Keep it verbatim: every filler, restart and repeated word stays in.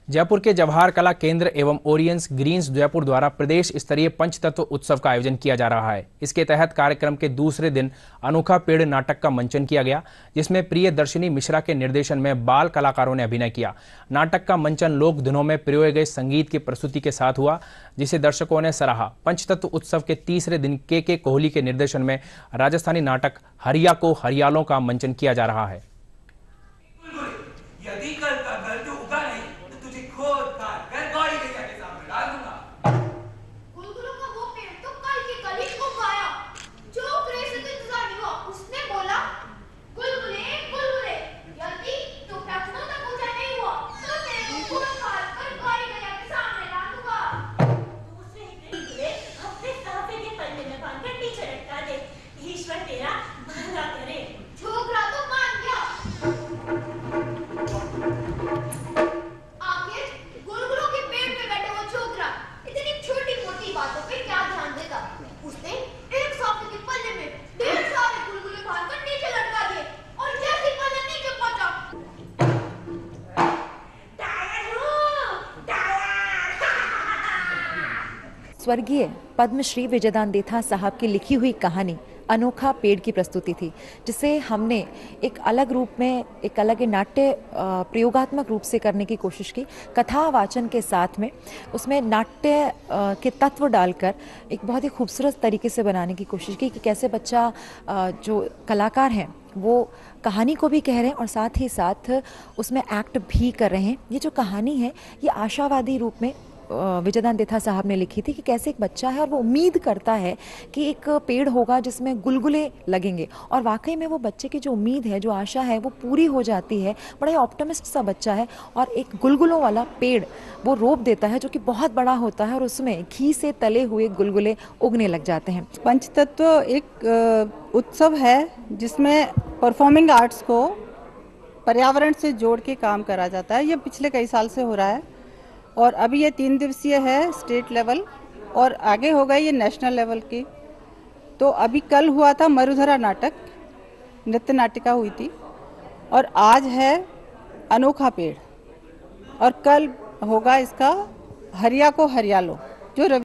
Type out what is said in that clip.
जयपुर के जवाहर कला केंद्र एवं ओरियंस ग्रीन्स जयपुर द्वारा प्रदेश स्तरीय पंचतत्व उत्सव का आयोजन किया जा रहा है। इसके तहत कार्यक्रम के दूसरे दिन अनोखा पेड़ नाटक का मंचन किया गया, जिसमें प्रियदर्शिनी मिश्रा के निर्देशन में बाल कलाकारों ने अभिनय किया। नाटक का मंचन लोक धुनों में प्रयोगे गए संगीत की प्रस्तुति के साथ हुआ, जिसे दर्शकों ने सराहा। पंचतत्व उत्सव के तीसरे दिन के के कोहली के निर्देशन में राजस्थानी नाटक हरिया को हरियालों का मंचन किया जा रहा है। यदि कल का घर जो उगा नहीं तो तुझे खोद काट कर गौरी गैया के सामने डाल दूंगा। गुलगुलों का वो पेड़ तो कल के कल ही उग आया। जो ग्रे से तो इंतजार नहीं हुआ, उसने बोला गुलगुले गुलगुले, यदि तो प्रार्थना तक पूजा नहीं हुआ तो तेरे को खोद काट कर गौरी गैया के सामने डाल दूंगा। दूसरे गुलगुले अपने साफे के पल्ले में बांधकर पीछे लटका दे। ईश्वर तेरा भला करे। छोकरा तो मान गया। स्वर्गीय पद्मश्री विजयदान देथा साहब की लिखी हुई कहानी अनोखा पेड़ की प्रस्तुति थी, जिसे हमने एक अलग रूप में, एक अलग नाट्य प्रयोगात्मक रूप से करने की कोशिश की। कथा वाचन के साथ में उसमें नाट्य के तत्व डालकर एक बहुत ही खूबसूरत तरीके से बनाने की कोशिश की कि कैसे बच्चा जो कलाकार हैं वो कहानी को भी कह रहे हैं और साथ ही साथ उसमें एक्ट भी कर रहे हैं। ये जो कहानी है ये आशावादी रूप में विजयदान देथा साहब ने लिखी थी कि कैसे एक बच्चा है और वो उम्मीद करता है कि एक पेड़ होगा जिसमें गुलगुले लगेंगे, और वाकई में वो बच्चे की जो उम्मीद है, जो आशा है, वो पूरी हो जाती है। बड़ा ही ऑप्टिमिस्ट सा बच्चा है और एक गुलगुलों वाला पेड़ वो रोप देता है जो कि बहुत बड़ा होता है और उसमें घी से तले हुए गुलगुले उगने लग जाते हैं। पंचतत्व एक उत्सव है जिसमें परफॉर्मिंग आर्ट्स को पर्यावरण से जोड़ के काम करा जाता है। ये पिछले कई साल से हो रहा है और अभी ये तीन दिवसीय है स्टेट लेवल और आगे होगा ये नेशनल लेवल की। तो अभी कल हुआ था मरुधरा नाटक, नृत्य नाटिका हुई थी, और आज है अनोखा पेड़ और कल होगा इसका हरिया को हरियालो जो